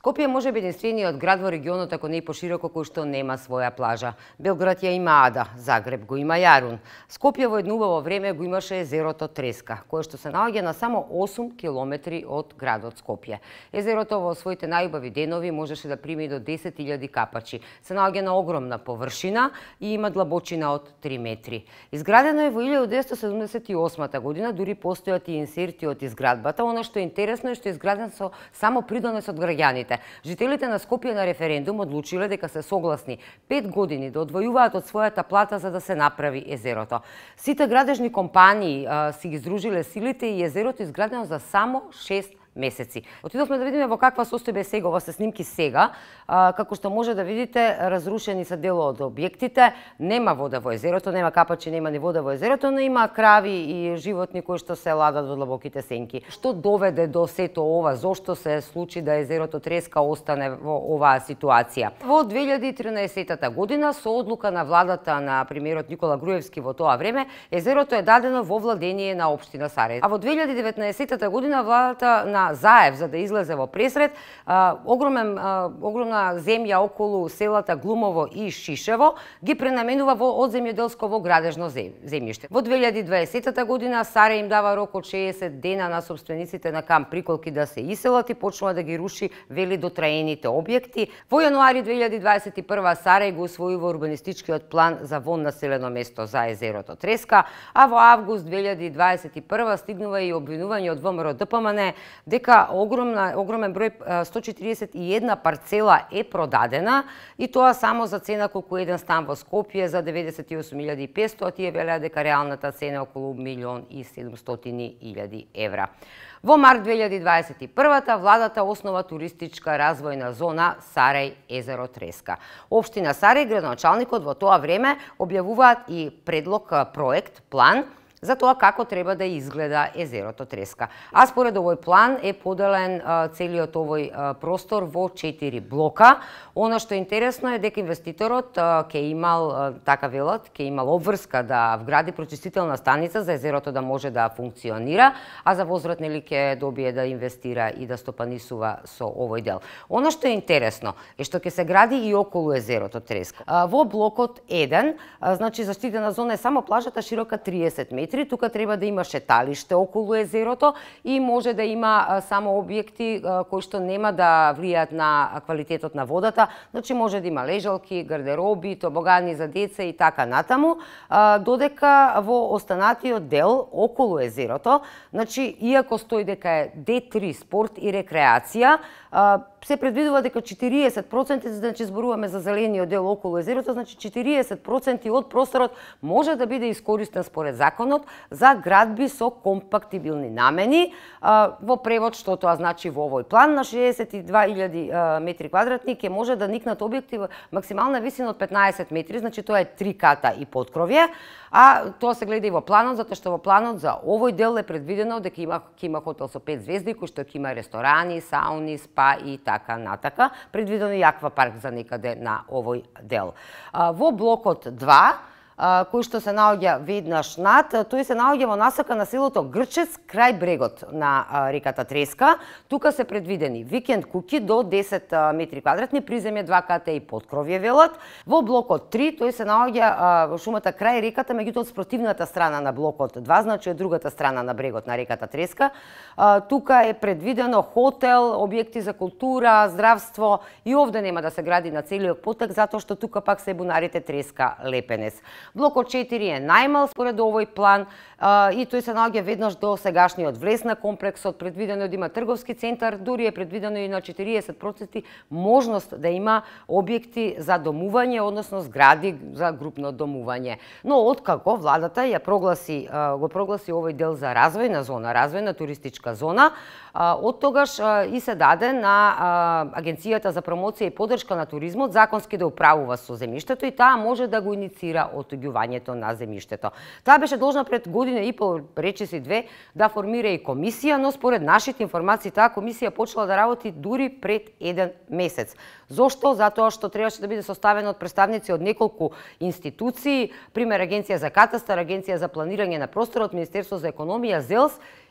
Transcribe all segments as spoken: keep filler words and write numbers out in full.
Скопје може би единствениот град во регионот, ако не и пошироко, кој што нема своја плажа. Белград ја има Ада, Загреб го има Јарун. Скопје во едно убаво време го имаше езерото Треска, кое што се наоѓа на само осум километри од градот Скопје. Езерото во своите најубави денови можеше да прими до десет илјади капачи. Се наоѓа на огромна површина и има длабочина од три метри. Изградено е во илјада деветстотини седумдесет и осма година, дури постојат и инсерти од изградбата. Она што е интересно е што е изграден со само придонес од граѓаните. Жителите на Скопје на референдум одлучиле дека се согласни пет години да одвојуваат од својата плата за да се направи езерото. Сите градежни компании а, си ги здружиле силите и езерото изградено за само шест месеци. Отидовме да видиме во каква состојба е сега, ова се снимки сега, а, како што може да видите, разрушени се дел од објектите, нема вода во езерото, нема капачи, нема ни вода во езерото, но има крави и животни кои што се ладат во длабоките сенки. Што доведе до сето ова? Зошто се случи да езерото Треска остане во оваа ситуација? Во две илјади и тринаесетта година, со одлука на владата на премиерот Никола Груевски во тоа време, езерото е дадено во владение на општина Сарај. А во две илјади и деветнаесетта година владата на Заев, за да излезе во пресред, а, огромен, а, огромна земја околу селата Глумово и Шишево ги пренаменува во одземјоделско во градежно земјиште. Во две илјади и дваесетта година Сарај им дава рок од шеесет дена на собствениците на камп Приколки да се иселат и почнува да ги руши вели дотраените објекти. Во јануари две илјади дваесет и прва Сарај го усвојува урбанистичкиот план за вон населено место за езерото Треска, а во август две илјади и дваесет и прва стигнува и обвинување од ВМРО Д П М Н дека огромна, огромен број сто четиридесет и една парцела е продадена и тоа само за цена колку еден стан во Скопје за деветдесет и осум илјади и петстотини, а тие велеа дека реалната цена е околу милион и седумстотини илјади евра. Во март две илјади дваесет и прва владата основа туристичка развојна зона Сарај езеро Треска. Општина Сарај, градоначалникот во тоа време објавуваат и предлог проект, план за тоа како треба да изгледа езерото Треска. А според овој план е поделен а, целиот овој а, простор во четири блока. Она што е интересно е дека инвеститорот а, ке имал, а, така велат, ке имал обврска да вгради прочистителна станица за езерото да може да функционира, а за возврат нели ке добие да инвестира и да стопанисува со овој дел. Она што е интересно е што ке се гради и околу езерото Треска. А, во блокот еден, а, значи заштитена зона е само плажата широка триесет метри. Тука треба да има шеталиште околу езерото и може да има а, само објекти а, кои што нема да влијаат на квалитетот на водата. Значи може да има лежалки, гардероби, тобогани за деца и така натаму, а, додека во останатиот дел околу езерото, значи иако стои дека е Д три спорт и рекреација, а, се предвидува дека четириесет проценти, значи зборуваме за зелениот дел околу езерото, значи четириесет проценти од просторот може да биде искористен според законот за градби со компактибилни намени. Во превод, што тоа значи во овој план, на шеесет и две илјади метри квадратни ќе може да никнат објекти во максимална висина од петнаесет метри, значи тоа е три ката и поткровје, а тоа се гледа и во планот, затоа што во планот за овој дел е предвидено дека има ќе има хотел со пет звезди, кој што ќе има ресторани, сауни, спа и така натака. Предвидено и аквапарк за некаде на овој дел. Во блокот два, кој што се наоѓа веднаш над, тој се наоѓа во насока на селото Грчец крај брегот на реката Треска. Тука се предвидени викенд куќи до десет метри квадратни, приземје два ката и поткровје велат. Во блокот три тој се наоѓа во шумата крај реката, меѓутоа од спротивната страна на блокот два, значи од другата страна на брегот на реката Треска. Тука е предвидено хотел, објекти за култура, здравство и овде нема да се гради на целиот потек затоа што тука пак се бунарите Треска Лепенес. Блокот четири е најмал според овој план а, и тој се наоѓа веднаш до сегашниот влез на комплексот, предвидено е да има трговски центар, дури е предвидено и на четириесет проценти можност да има објекти за домување, односно згради за групно домување. Но откако владата ја прогласи, а, го прогласи овој дел за развојна зона, развојна туристичка зона, а, од тогаш а, и се даде на а, Агенцијата за промоција и поддршка на туризмот законски да управува со земјиштето и таа може да го иницира отоѓувањето на земјиштето. Таа беше должна пред година и пол, речиси две, да формира и комисија, но според нашите информации таа комисија почела да работи дури пред еден месец. Зошто? Затоа што требаше да биде составена од представници од неколку институции, пример Агенција за катастар, Агенција за планирање на просторот, Министерство за економија, ЗЕЛС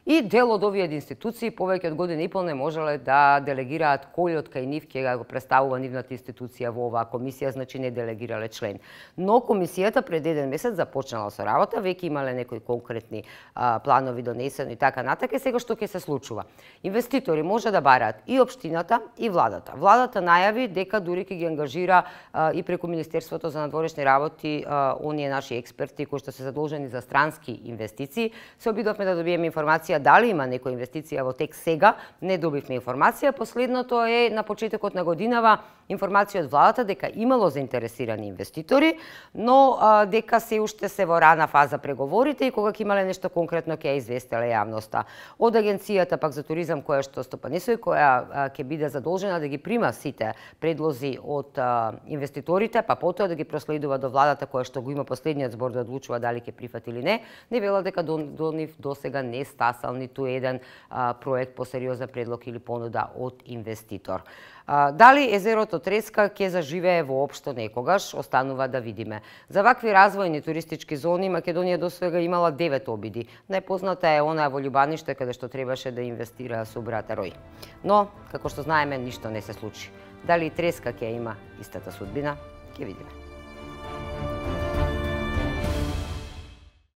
И дел од овие институции повеќе од година и пол не можеле да делегираат кој од кај нив ќе го представува нивната институција во оваа комисија, значи не делегирале член. Но комисијата пред еден месец започнала со работа, веќе имале некои конкретни а, планови донесени и така натака. Сега што ќе се случува? Инвеститори може да бараат и општината и владата. Владата најави дека дури ќе ги ангажира а, и преку Министерството за надворешни работи а, оние наши експерти кои што се задолжени за странски инвестиции. Се обидовме да добиеме информација дали има некоја инвестиција во тек сега, не добивме информација. Последното е на почетокот на годинава информација од владата дека имало заинтересирани инвеститори, но а, дека се уште се во рана фаза преговорите и кога ќе имале нешто конкретно ќе ја известеле јавноста. Од агенцијата пак за туризам која што стопанисува и која ќе биде задолжена да ги прима сите предлози од а, инвеститорите, па потоа да ги проследува до владата која што го има последниот збор да одлучува дали ќе прифати или не, не вела дека до, до нив досега не стасал ниту еден а, проект по сериозна предлог или понуда од инвеститор. А, дали езерото Треска ќе заживее воопшто некогаш, останува да видиме. За вакви развојни туристички зони Македонија досега имала девет обиди. Најпозната е онаа во Љубаниште каде што требаше да инвестира со брата Рој. Но, како што знаеме, ништо не се случи. Дали и Треска ќе има истата судбина, ќе видиме.